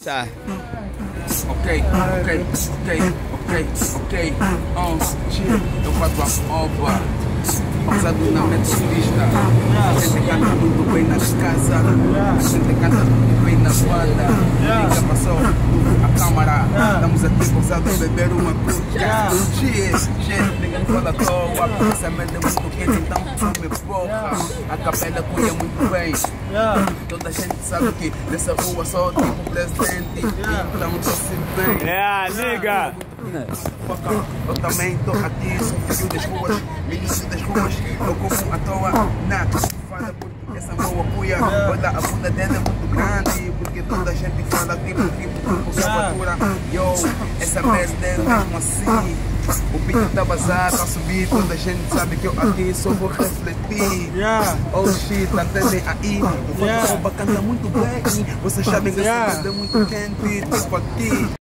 tá. Ok. Eu faço a obra. Pausado na metodista. A gente canta muito bem nas casas. A gente canta muito bem na banda. Liga passou a câmara. Estamos aqui pausados a beber uma cuca. Ninguém fala à toa. Essa merda é muito quente, então come porra. A capela cunha muito bem. Toda a gente sabe que nessa rua só tipo presidente. Estamos assim bem. Liga! Eu também estou aqui, sou filho das ruas, menino das ruas, eu como à toa, nada fala porque essa boa cuia, olha a bunda dela é muito grande, porque toda a gente fala tipo, fatura, essa merda é mesmo assim, o beat tá vazado, tá subir, toda a gente sabe que eu aqui só vou refletir, oh shit, tá entendem aí, o fato canta muito bem, vocês sabem que essa merda é muito quente, tipo aqui.